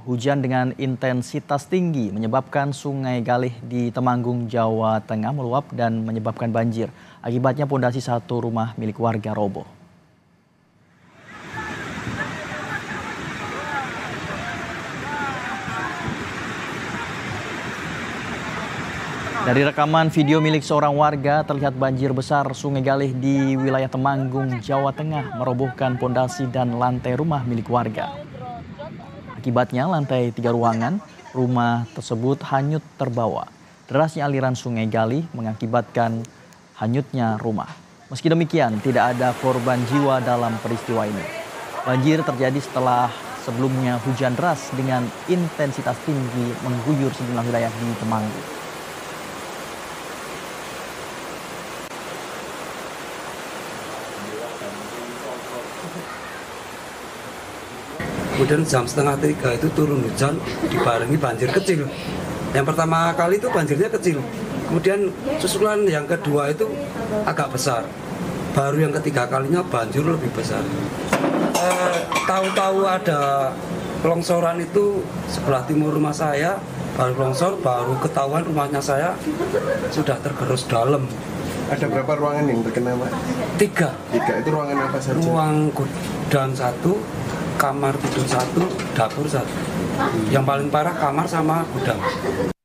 Hujan dengan intensitas tinggi menyebabkan Sungai Galih di Temanggung, Jawa Tengah meluap dan menyebabkan banjir. Akibatnya pondasi satu rumah milik warga roboh. Dari rekaman video milik seorang warga, terlihat banjir besar Sungai Galih di wilayah Temanggung, Jawa Tengah merobohkan pondasi dan lantai rumah milik warga. Akibatnya lantai 3 ruangan rumah tersebut hanyut terbawa. Derasnya aliran Sungai Galih mengakibatkan hanyutnya rumah. Meski demikian, tidak ada korban jiwa dalam peristiwa ini. Banjir terjadi setelah sebelumnya hujan deras dengan intensitas tinggi mengguyur sejumlah wilayah di Temanggung. Kemudian jam 2:30 itu turun hujan dibarengi banjir kecil. Yang pertama kali itu banjirnya kecil. Kemudian susulan yang kedua itu agak besar. Baru yang ketiga kalinya banjir lebih besar. Tahu-tahu ada longsoran itu sebelah timur rumah saya, baru longsor, baru ketahuan rumahnya saya sudah tergerus dalam. Ada berapa ruangan yang terkena, Pak? 3. Itu ruangan apa saja? Ruang gudang 1, kamar tidur 1, dapur 1. Yang paling parah kamar sama gudang.